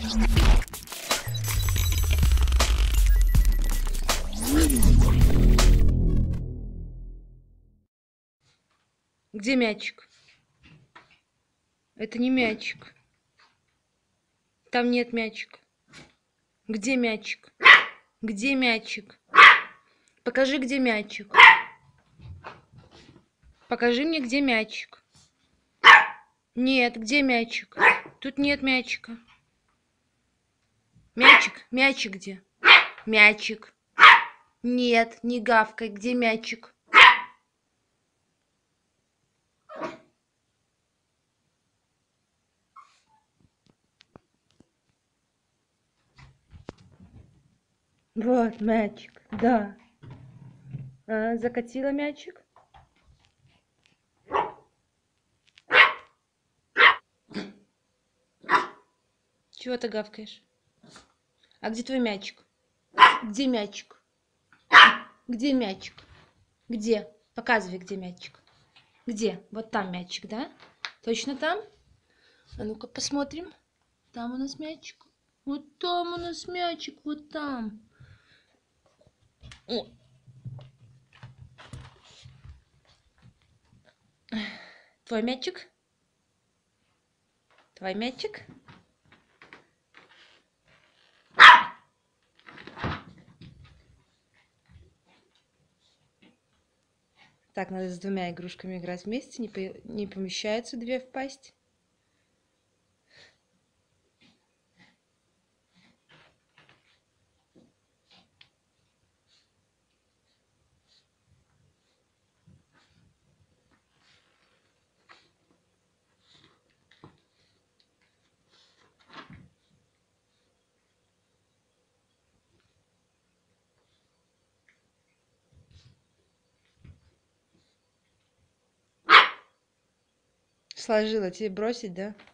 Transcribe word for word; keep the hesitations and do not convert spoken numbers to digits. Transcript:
Где мячик? Это не мячик. Там нет мячика. Где мячик? Где мячик? Покажи, где мячик. Покажи мне, где мячик. Нет, где мячик? Тут нет мячика. Мячик? Мячик где? Мячик. Нет, не гавкай. Где мячик? Вот мячик, да. А, закатила мячик? Чего ты гавкаешь? А где твой мячик? Где мячик? Где мячик? Где? Показывай, где мячик. Где? Вот там мячик, да? Точно там? А ну-ка посмотрим. Там у нас мячик. Вот там у нас мячик, вот там. О. Твой мячик? Твой мячик? Так, надо с двумя игрушками играть вместе. Не, по... не помещаются две в пасть. Сложила. Тебе бросить, да?